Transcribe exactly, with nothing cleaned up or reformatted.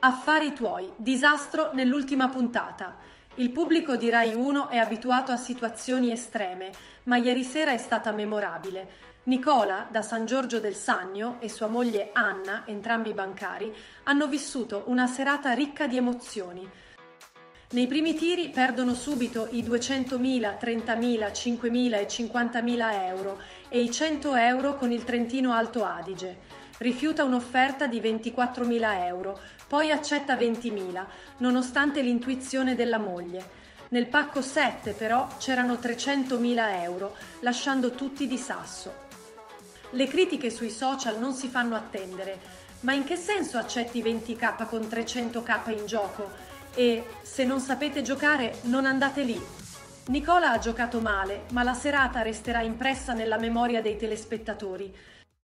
Affari tuoi, disastro nell'ultima puntata. Il pubblico di Rai uno è abituato a situazioni estreme, ma ieri sera è stata memorabile. Nicola, da San Giorgio del Sannio, e sua moglie Anna, entrambi bancari, hanno vissuto una serata ricca di emozioni. Nei primi tiri perdono subito i duecentomila, trentamila, cinquemila e cinquantamila euro e i cento euro con il Trentino Alto Adige. Rifiuta un'offerta di ventiquattromila euro, poi accetta ventimila, nonostante l'intuizione della moglie. Nel pacco sette però c'erano trecentomila euro, lasciando tutti di sasso. Le critiche sui social non si fanno attendere, ma in che senso accetti venti k con trecento k in gioco? E se non sapete giocare, non andate lì. Nicola ha giocato male, ma la serata resterà impressa nella memoria dei telespettatori.